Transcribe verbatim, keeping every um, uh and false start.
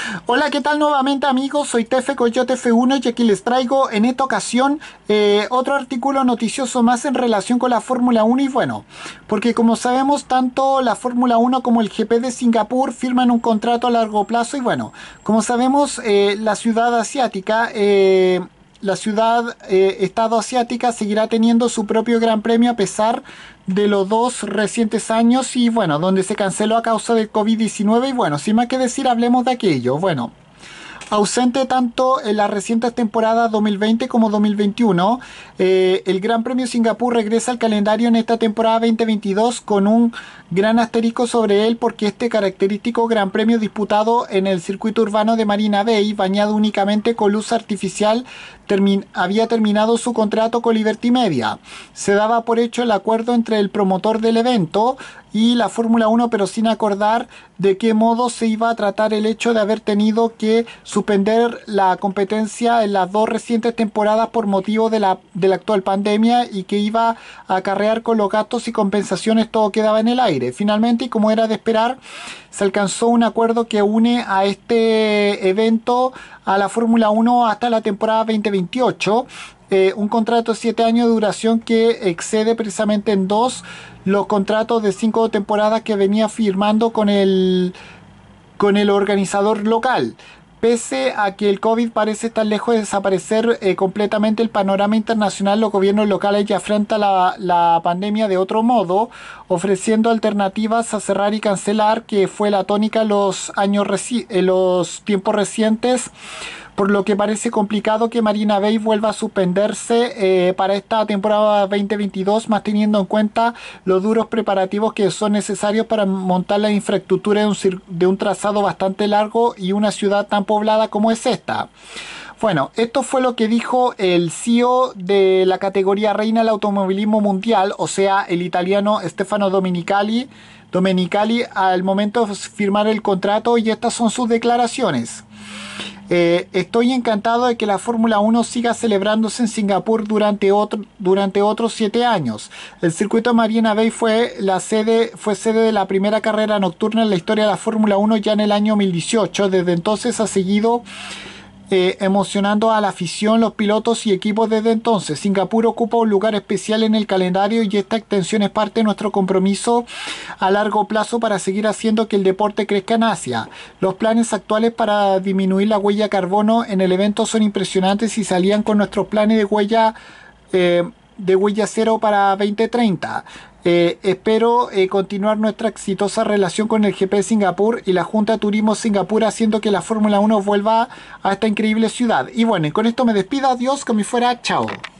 Hola, ¿qué tal nuevamente amigos? Soy Tefe Coyote F uno y aquí les traigo en esta ocasión eh, otro artículo noticioso más en relación con la Fórmula uno y bueno, porque como sabemos tanto la Fórmula uno como el G P de Singapur firman un contrato a largo plazo y bueno, como sabemos eh, la ciudad asiática... Eh, la ciudad eh, estado asiática seguirá teniendo su propio gran premio a pesar de los dos recientes años y bueno, donde se canceló a causa del COVID diecinueve y bueno, sin más que decir, hablemos de aquello. Bueno, ausente tanto en las recientes temporadas dos mil veinte como dos mil veintiuno, eh, el Gran Premio Singapur regresa al calendario en esta temporada dos mil veintidós con un gran asterisco sobre él porque este característico Gran Premio disputado en el circuito urbano de Marina Bay, bañado únicamente con luz artificial, termin había terminado su contrato con Liberty Media. Se daba por hecho el acuerdo entre el promotor del evento y la Fórmula uno, pero sin acordar de qué modo se iba a tratar el hecho de haber tenido que suspender la competencia en las dos recientes temporadas por motivo de la, de la actual pandemia y que iba a acarrear con los gastos y compensaciones todo quedaba en el aire. Finalmente, y como era de esperar, se alcanzó un acuerdo que une a este evento a la Fórmula uno hasta la temporada dos mil veintiocho. Eh, un contrato de siete años de duración que excede precisamente en dos los contratos de cinco temporadas que venía firmando con el, con el organizador local. Pese a que el COVID parece estar lejos de desaparecer eh, completamente el panorama internacional, los gobiernos locales ya afrontan la, la pandemia de otro modo, ofreciendo alternativas a cerrar y cancelar, que fue la tónica en los, años en los tiempos recientes, por lo que parece complicado que Marina Bay vuelva a suspenderse eh, para esta temporada dos mil veintidós, más teniendo en cuenta los duros preparativos que son necesarios para montar la infraestructura de un, de un trazado bastante largo y una ciudad tan poblada como es esta. Bueno, esto fue lo que dijo el C E O de la categoría reina del automovilismo mundial, o sea, el italiano Stefano Domenicali, Domenicali al momento de firmar el contrato, y estas son sus declaraciones. Eh, estoy encantado de que la Fórmula uno siga celebrándose en Singapur durante, otro, durante otros siete años. El circuito Marina Bay fue, la sede, fue sede de la primera carrera nocturna en la historia de la Fórmula uno ya en el año dos mil dieciocho. Desde entonces ha seguido Eh, emocionando a la afición, los pilotos y equipos desde entonces. Singapur ocupa un lugar especial en el calendario y esta extensión es parte de nuestro compromiso a largo plazo para seguir haciendo que el deporte crezca en Asia. Los planes actuales para disminuir la huella de carbono en el evento son impresionantes y salían con nuestros planes de huella eh, de huella cero para veinte treinta. Eh, espero eh, continuar nuestra exitosa relación con el G P de Singapur y la Junta de Turismo Singapur, haciendo que la Fórmula uno vuelva a esta increíble ciudad. Y bueno, y con esto me despido. Adiós, como si fuera chao.